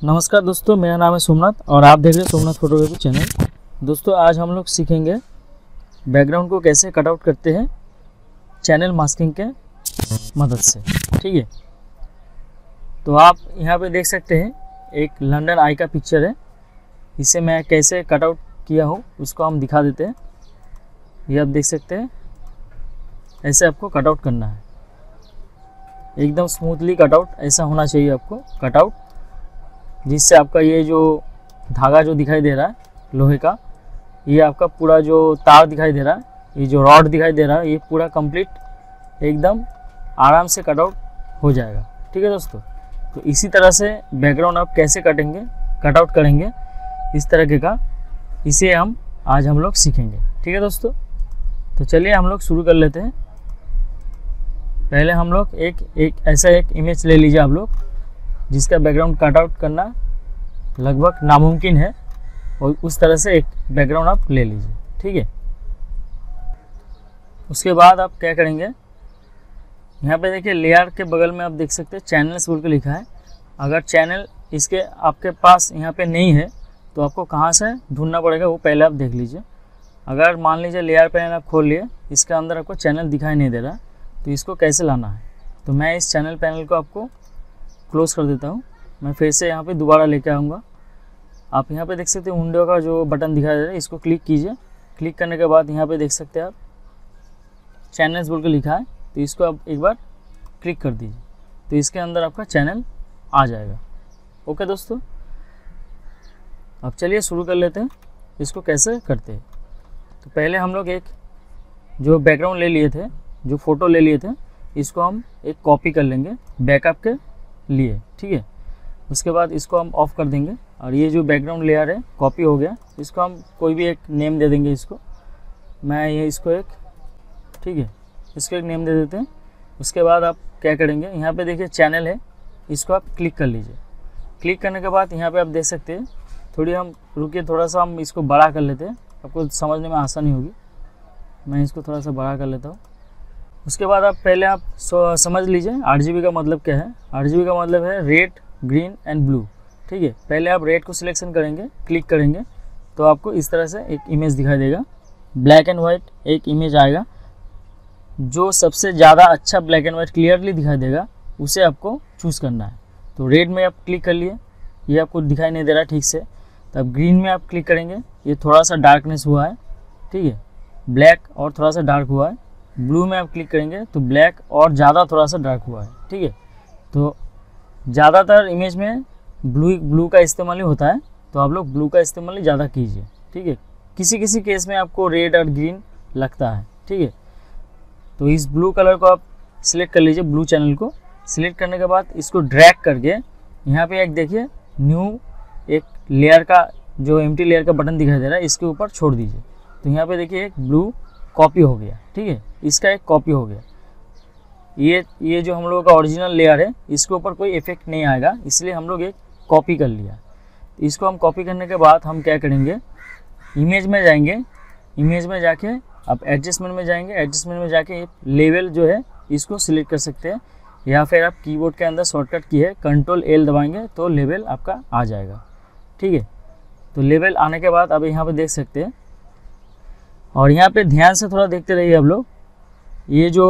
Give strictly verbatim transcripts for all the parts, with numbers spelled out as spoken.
नमस्कार दोस्तों, मेरा नाम है सोमनाथ और आप देख रहे हैं सोमनाथ फोटोग्राफी चैनल। दोस्तों आज हम लोग सीखेंगे बैकग्राउंड को कैसे कट आउट करते हैं चैनल मास्किंग के मदद से। ठीक है, तो आप यहाँ पे देख सकते हैं एक लंदन आई का पिक्चर है। इसे मैं कैसे कट आउट किया हूँ उसको हम दिखा देते हैं। ये आप देख सकते हैं, ऐसे आपको कट आउट करना है, एकदम स्मूथली कट आउट ऐसा होना चाहिए आपको कट आउट, जिससे आपका ये जो धागा जो दिखाई दे रहा है लोहे का, ये आपका पूरा जो तार दिखाई दे रहा है, ये जो रॉड दिखाई दे रहा है, ये पूरा कंप्लीट एकदम आराम से कट आउट हो जाएगा। ठीक है दोस्तों, तो इसी तरह से बैकग्राउंड आप कैसे कटेंगे कट आउट करेंगे इस तरह का, इसे हम आज हम लोग सीखेंगे। ठीक है दोस्तों, तो चलिए हम लोग शुरू कर लेते हैं। पहले हम लोग एक एक ऐसा एक इमेज ले लीजिए आप लोग, जिसका बैकग्राउंड कट आउट करना लगभग नामुमकिन है, और उस तरह से एक बैकग्राउंड आप ले लीजिए। ठीक है, उसके बाद आप क्या करेंगे, यहाँ पे देखिए लेयर के बगल में आप देख सकते हैं चैनल्स बोल के लिखा है। अगर चैनल इसके आपके पास यहाँ पे नहीं है तो आपको कहाँ से ढूंढना पड़ेगा वो पहले आप देख लीजिए। अगर मान लीजिए लेयर पैनल आप खोल लिए, इसके अंदर आपको चैनल दिखाई नहीं दे रहा, तो इसको कैसे लाना है, तो मैं इस चैनल पैनल को आपको क्लोज़ कर देता हूँ। मैं फिर से यहाँ पे दोबारा लेके आऊँगा। आप यहाँ पे देख सकते हैं विंडो का जो बटन दिखाई दे रहा है, इसको क्लिक कीजिए। क्लिक करने के बाद यहाँ पे देख सकते हैं आप चैनल्स बोल के लिखा है, तो इसको आप एक बार क्लिक कर दीजिए, तो इसके अंदर आपका चैनल आ जाएगा। ओके दोस्तों, अब चलिए शुरू कर लेते हैं इसको कैसे करते हैं। तो पहले हम लोग एक जो बैकग्राउंड ले लिए थे, जो फ़ोटो ले लिए थे, इसको हम एक कॉपी कर लेंगे बैकअप के लिए। ठीक है, उसके बाद इसको हम ऑफ़ कर देंगे, और ये जो बैकग्राउंड लेयर है कॉपी हो गया, इसको हम कोई भी एक नेम दे देंगे। इसको मैं ये इसको एक ठीक है इसको एक नेम दे देते हैं। उसके बाद आप क्या करेंगे, यहाँ पे देखिए चैनल है, इसको आप क्लिक कर लीजिए। क्लिक करने के बाद यहाँ पे आप देख सकते हैं, थोड़ी हम रुकिए, थोड़ा सा हम इसको बड़ा कर लेते हैं, आपको समझने में आसानी होगी। मैं इसको थोड़ा सा बड़ा कर लेता हूँ। उसके बाद आप पहले आप समझ लीजिए आर जी बी का मतलब क्या है। आर जी बी का मतलब है रेड, ग्रीन एंड ब्लू। ठीक है, पहले आप रेड को सिलेक्शन करेंगे, क्लिक करेंगे, तो आपको इस तरह से एक इमेज दिखाई देगा, ब्लैक एंड वाइट एक इमेज आएगा। जो सबसे ज़्यादा अच्छा ब्लैक एंड वाइट क्लियरली दिखाई देगा उसे आपको चूज़ करना है। तो रेड में आप क्लिक कर लिए, ये आपको दिखाई नहीं दे रहा ठीक से, तब ग्रीन में आप क्लिक करेंगे, ये थोड़ा सा डार्कनेस हुआ है। ठीक है, ब्लैक और थोड़ा सा डार्क हुआ है। ब्लू में आप क्लिक करेंगे तो ब्लैक और ज़्यादा थोड़ा सा डार्क हुआ है। ठीक है, तो ज़्यादातर इमेज में ब्लू ब्लू का इस्तेमाल ही होता है, तो आप लोग ब्लू का इस्तेमाल ही ज़्यादा कीजिए। ठीक है, किसी किसी केस में आपको रेड और ग्रीन लगता है। ठीक है, तो इस ब्लू कलर को आप सिलेक्ट कर लीजिए, ब्लू चैनल को सिलेक्ट करने के बाद इसको ड्रैग करके यहाँ पे एक देखिए न्यू एक लेयर का जो एम्प्टी लेयर का बटन दिखाई दे रहा है, इसके ऊपर छोड़ दीजिए। तो यहाँ पे देखिए एक ब्लू कॉपी हो गया। ठीक है, इसका एक कॉपी हो गया। ये ये जो हम लोगों का ओरिजिनल लेयर है, इसके ऊपर कोई इफेक्ट नहीं आएगा, इसलिए हम लोग एक कॉपी कर लिया। इसको हम कॉपी करने के बाद हम क्या करेंगे, इमेज में जाएंगे, इमेज में जाके आप एडजस्टमेंट में जाएंगे, एडजस्टमेंट में जाके लेवल जो है इसको सिलेक्ट कर सकते हैं, या फिर आप कीबोर्ड के अंदर शॉर्टकट की है कंट्रोल एल दबाएंगे तो लेवल आपका आ जाएगा। ठीक है, तो लेवल आने के बाद अब यहाँ पे देख सकते हैं, और यहाँ पे ध्यान से थोड़ा देखते रहिए आप लोग। ये जो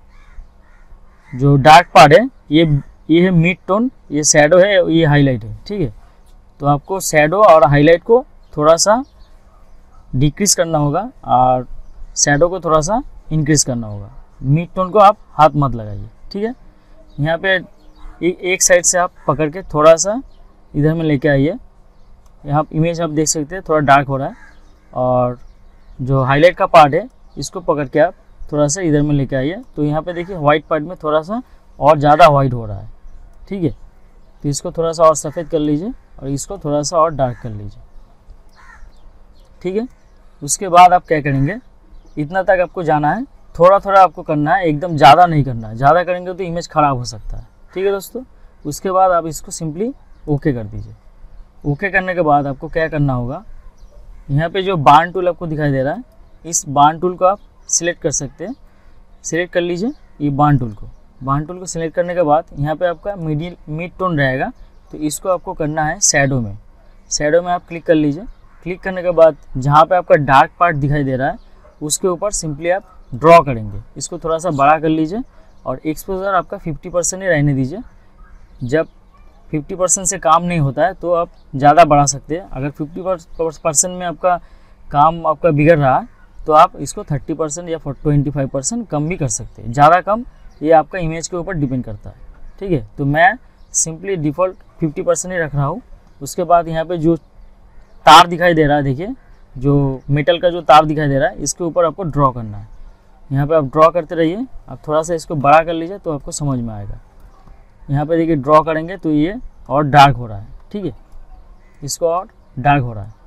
जो डार्क पार्ट है, ये ये है मिड टोन, ये शैडो है, ये हाईलाइट है। ठीक है, तो आपको शैडो और हाईलाइट को थोड़ा सा डिक्रीज करना होगा, और शैडो को थोड़ा सा इंक्रीज करना होगा। मिड टोन को आप हाथ मत लगाइए। ठीक है, यहाँ पे एक, एक साइड से आप पकड़ के थोड़ा सा इधर में लेके आइए। यहाँ इमेज आप देख सकते हैं थोड़ा डार्क हो रहा है, और जो हाईलाइट का पार्ट है इसको पकड़ के आप थोड़ा सा इधर में लेके आइए। तो यहाँ पे देखिए वाइट पार्ट में थोड़ा सा और ज़्यादा वाइट हो रहा है। ठीक है, तो इसको थोड़ा सा और सफ़ेद कर लीजिए, और इसको थोड़ा सा और डार्क कर लीजिए। ठीक है, उसके बाद आप क्या करेंगे, इतना तक आपको जाना है, थोड़ा थोड़ा आपको करना है, एकदम ज़्यादा नहीं करना है। ज़्यादा करेंगे तो इमेज ख़राब हो सकता है। ठीक है दोस्तों, उसके बाद आप इसको सिंपली ओके कर दीजिए। ओके करने के बाद आपको क्या करना होगा, यहाँ पे जो बाण टूल आपको दिखाई दे रहा है, इस बाण टूल को आप सिलेक्ट कर सकते हैं। सिलेक्ट कर लीजिए ये बाण टूल को। बाण टूल को सिलेक्ट करने के बाद यहाँ पे आपका मिडिल मिड टोन रहेगा, तो इसको आपको करना है शैडो में। शैडो में आप क्लिक कर लीजिए। क्लिक करने के बाद जहाँ पे आपका डार्क पार्ट दिखाई दे रहा है उसके ऊपर सिंपली आप ड्रॉ करेंगे। इसको थोड़ा सा बड़ा कर लीजिए और एक्सपोजर आपका फिफ्टी परसेंट ही रहने दीजिए। जब फिफ्टी परसेंट से काम नहीं होता है तो आप ज़्यादा बढ़ा सकते हैं। अगर फिफ्टी परसेंट में आपका काम आपका बिगड़ रहा है तो आप इसको थर्टी परसेंट या ट्वेंटी फाइव परसेंट कम भी कर सकते हैं। ज़्यादा कम ये आपका इमेज के ऊपर डिपेंड करता है, ठीक है। तो मैं सिंपली डिफ़ॉल्ट फिफ्टी परसेंट ही रख रहा हूँ। उसके बाद यहाँ पे जो तार दिखाई दे रहा है, देखिए जो मेटल का जो तार दिखाई दे रहा है इसके ऊपर आपको ड्रॉ करना है। यहाँ पे आप ड्रॉ करते रहिए। आप थोड़ा सा इसको बड़ा कर लीजिए तो आपको समझ में आएगा। यहाँ पे देखिए ड्रॉ करेंगे तो ये और डार्क हो रहा है, ठीक है, इसको और डार्क हो रहा है।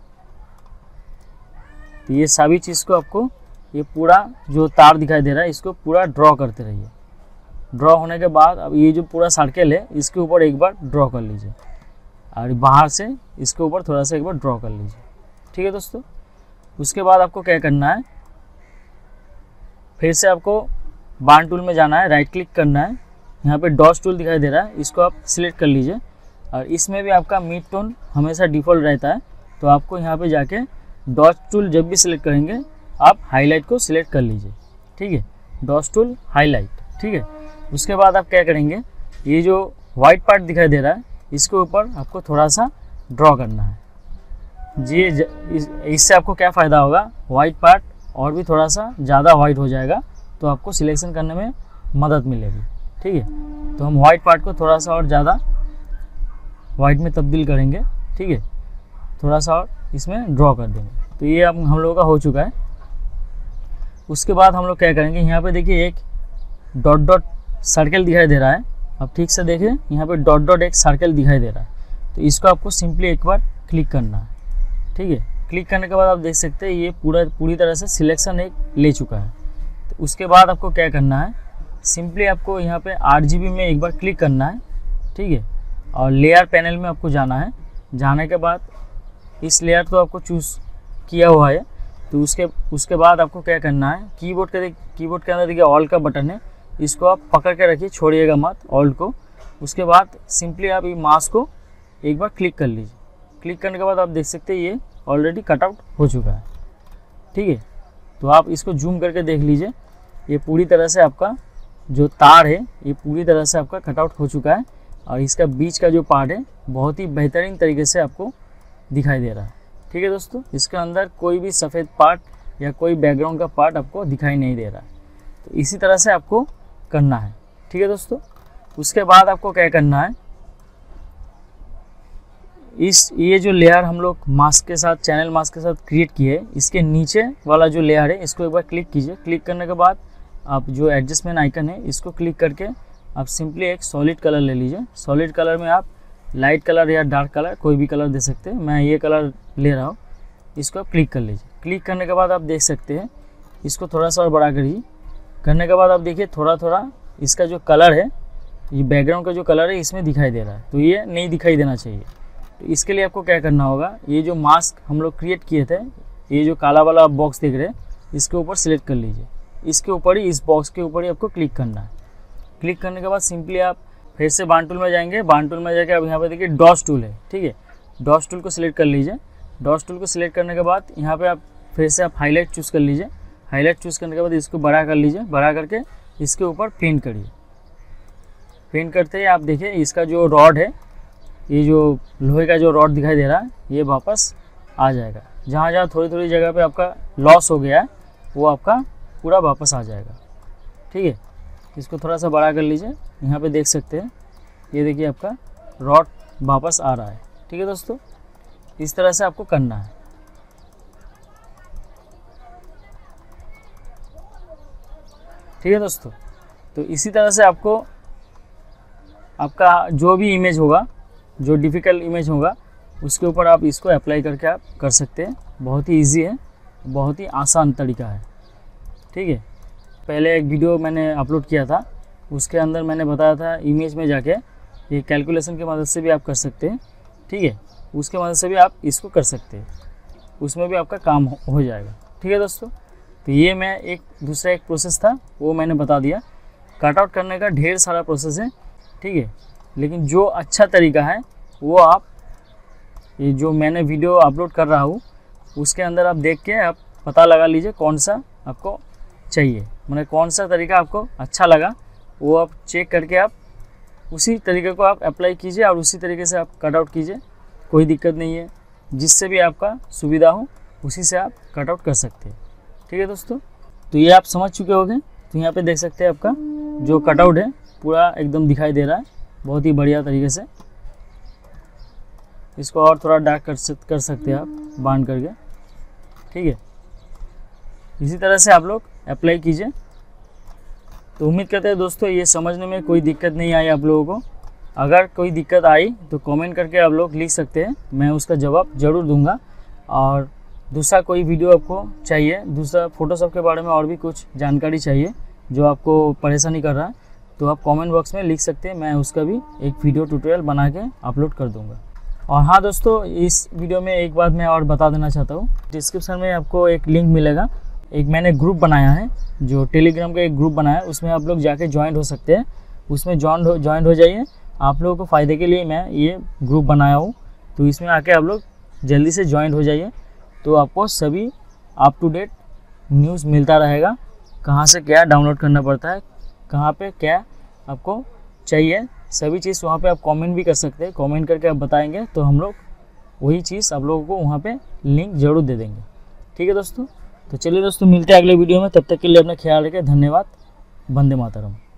तो ये सभी चीज़ को आपको ये पूरा जो तार दिखाई दे रहा है इसको पूरा ड्रॉ करते रहिए। ड्रॉ होने के बाद अब ये जो पूरा सर्कल है इसके ऊपर एक बार ड्रॉ कर लीजिए और बाहर से इसके ऊपर थोड़ा सा एक बार ड्रॉ कर लीजिए, ठीक है दोस्तों। उसके बाद आपको क्या करना है, फिर से आपको बाण टूल में जाना है, राइट क्लिक करना है। यहाँ पे डॉट्स टूल दिखाई दे रहा है, इसको आप सिलेक्ट कर लीजिए और इसमें भी आपका मिड टोन हमेशा डिफ़ॉल्ट रहता है। तो आपको यहाँ पे जाके डॉट्स टूल जब भी सिलेक्ट करेंगे आप हाईलाइट को सिलेक्ट कर लीजिए, ठीक है, डॉट्स टूल हाईलाइट, ठीक है। उसके बाद आप क्या करेंगे, ये जो वाइट पार्ट दिखाई दे रहा है इसके ऊपर आपको थोड़ा सा ड्रॉ करना है जी। इस, इससे आपको क्या फ़ायदा होगा, वाइट पार्ट और भी थोड़ा सा ज़्यादा वाइट हो जाएगा तो आपको सिलेक्शन करने में मदद मिलेगी, ठीक है। तो हम वाइट पार्ट को थोड़ा सा और ज़्यादा वाइट में तब्दील करेंगे, ठीक है, थोड़ा सा और इसमें ड्रॉ कर देंगे। तो ये अब हम लोगों का हो चुका है। उसके बाद हम लोग क्या करेंगे, यहाँ पे देखिए एक डॉट डॉट सर्कल दिखाई दे रहा है। अब ठीक से देखिए यहाँ पे डॉट डॉट एक सर्कल दिखाई दे रहा है। तो इसको आपको सिंपली एक बार क्लिक करना है, ठीक है। क्लिक करने के बाद आप देख सकते हैं ये पूरा पूरी तरह से सिलेक्शन एक ले चुका है। तो उसके बाद आपको क्या करना है, सिंपली आपको यहाँ पे आठ जी बी में एक बार क्लिक करना है, ठीक है, और लेयर पैनल में आपको जाना है। जाने के बाद इस लेयर तो आपको चूज़ किया हुआ है। तो उसके उसके बाद आपको क्या करना है, कीबोर्ड के कीबोर्ड के अंदर देखिए ऑल का बटन है, इसको आप पकड़ के रखिए, छोड़िएगा मत ऑल को। उसके बाद सिंपली आप ये मास्क को एक बार क्लिक कर लीजिए। क्लिक करने के बाद आप देख सकते हैं ये ऑलरेडी कटआउट हो चुका है, ठीक है। तो आप इसको जूम करके देख लीजिए, ये पूरी तरह से आपका जो तार है ये पूरी तरह से आपका कटआउट हो चुका है और इसका बीच का जो पार्ट है बहुत ही बेहतरीन तरीके से आपको दिखाई दे रहा है, ठीक है दोस्तों। इसके अंदर कोई भी सफ़ेद पार्ट या कोई बैकग्राउंड का पार्ट आपको दिखाई नहीं दे रहा है। तो इसी तरह से आपको करना है, ठीक है दोस्तों। उसके बाद आपको क्या करना है, इस ये जो लेयर हम लोग मास्क के साथ चैनल मास्क के साथ क्रिएट किए, इसके नीचे वाला जो लेयर है इसको एक बार क्लिक कीजिए। क्लिक करने के बाद आप जो एडजस्टमेंट आइकन है इसको क्लिक करके आप सिंपली एक सॉलिड कलर ले लीजिए। सॉलिड कलर में आप लाइट कलर या डार्क कलर कोई भी कलर दे सकते हैं, मैं ये कलर ले रहा हूँ। इसको आप क्लिक कर लीजिए। क्लिक करने के बाद आप देख सकते हैं इसको थोड़ा सा और बड़ा करिए। करने के बाद आप देखिए थोड़ा थोड़ा इसका जो कलर है, ये बैकग्राउंड का जो कलर है इसमें दिखाई दे रहा है, तो ये नहीं दिखाई देना चाहिए। तो इसके लिए आपको क्या करना होगा, ये जो मास्क हम लोग क्रिएट किए थे, ये जो काला वाला बॉक्स देख रहे हैं इसके ऊपर सिलेक्ट कर लीजिए। इसके ऊपर ही, इस बॉक्स के ऊपर ही आपको क्लिक करना है। क्लिक करने के बाद सिंपली आप फिर से बाण टूल में जाएंगे। बाण टूल में जाके अब यहाँ पे देखिए डॉट्स टूल है, ठीक है, डॉट्स टूल को सिलेक्ट कर लीजिए। डॉट्स टूल को सिलेक्ट करने के बाद यहाँ पे आप फिर से आप हाईलाइट चूज़ कर लीजिए। हाईलाइट चूज़ करने के बाद इसको बड़ा कर लीजिए। बड़ा करके इसके ऊपर पेंट करिए। पेंट करते ही आप देखिए इसका जो रॉड है, ये जो लोहे का जो रॉड दिखाई दे रहा है ये वापस आ जाएगा। जहाँ जहाँ थोड़ी थोड़ी जगह पे आपका लॉस हो गया है वो आपका पूरा वापस आ जाएगा, ठीक है। इसको थोड़ा सा बड़ा कर लीजिए। यहाँ पे देख सकते हैं ये देखिए आपका रॉड वापस आ रहा है, ठीक है दोस्तों। इस तरह से आपको करना है, ठीक है दोस्तों। तो इसी तरह से आपको आपका जो भी इमेज होगा, जो डिफ़िकल्ट इमेज होगा उसके ऊपर आप इसको अप्लाई करके आप कर सकते हैं। बहुत ही इजी है, बहुत ही आसान तरीका है, ठीक है। पहले एक वीडियो मैंने अपलोड किया था, उसके अंदर मैंने बताया था इमेज में जाके ये कैलकुलेशन की मदद से भी आप कर सकते हैं, ठीक है। उसके मदद से भी आप इसको कर सकते हैं, उसमें भी आपका काम हो, हो जाएगा, ठीक है दोस्तों। तो ये मैं एक दूसरा एक प्रोसेस था वो मैंने बता दिया। कट आउट करने का ढेर सारा प्रोसेस है, ठीक है, लेकिन जो अच्छा तरीका है वो आप ये जो मैंने वीडियो अपलोड कर रहा हूँ उसके अंदर आप देख के आप पता लगा लीजिए कौन सा आपको चाहिए, मतलब कौन सा तरीका आपको अच्छा लगा, वो आप चेक करके आप उसी तरीके को आप अप्लाई कीजिए और उसी तरीके से आप कट आउट कीजिए। कोई दिक्कत नहीं है, जिससे भी आपका सुविधा हो उसी से आप कट आउट कर सकते हैं। ठीक है दोस्तों, तो ये आप समझ चुके होंगे। तो यहाँ पे देख सकते हैं आपका जो कट आउट है पूरा एकदम दिखाई दे रहा है, बहुत ही बढ़िया तरीके से। इसको और थोड़ा डार्क कर सक कर सकते हैं आप बांध करके। ठीक है, इसी तरह से आप लोग अप्लाई कीजिए। तो उम्मीद करते हैं दोस्तों ये समझने में कोई दिक्कत नहीं आई आप लोगों को। अगर कोई दिक्कत आई तो कमेंट करके आप लोग लिख सकते हैं, मैं उसका जवाब ज़रूर दूंगा। और दूसरा कोई वीडियो आपको चाहिए, दूसरा फ़ोटोशॉप के बारे में और भी कुछ जानकारी चाहिए जो आपको परेशानी कर रहा है, तो आप कमेंट बॉक्स में लिख सकते हैं, मैं उसका भी एक वीडियो ट्यूटोरियल बना के अपलोड कर दूँगा। और हाँ दोस्तों, इस वीडियो में एक बात मैं और बता देना चाहता हूँ, डिस्क्रिप्शन में आपको एक लिंक मिलेगा। एक मैंने ग्रुप बनाया है, जो टेलीग्राम का एक ग्रुप बनाया है, उसमें आप लोग जाके ज्वाइन हो सकते हैं। उसमें ज्वाइन हो ज्वाइन हो जाइए। आप लोगों को फ़ायदे के लिए मैं ये ग्रुप बनाया हूँ, तो इसमें आके आप लोग जल्दी से ज्वाइन हो जाइए। तो आपको सभी अप टू डेट न्यूज़ मिलता रहेगा, कहाँ से क्या डाउनलोड करना पड़ता है, कहाँ पे क्या आपको चाहिए, सभी चीज़ वहाँ पे आप कमेंट भी कर सकते हैं। कमेंट करके आप बताएंगे तो हम लोग वही चीज़ आप लोगों को वहाँ पे लिंक ज़रूर दे देंगे। ठीक है दोस्तों, तो चलिए दोस्तों मिलते हैं अगले वीडियो में। तब तक के लिए अपना ख्याल रखें। धन्यवाद। वंदे मातरम।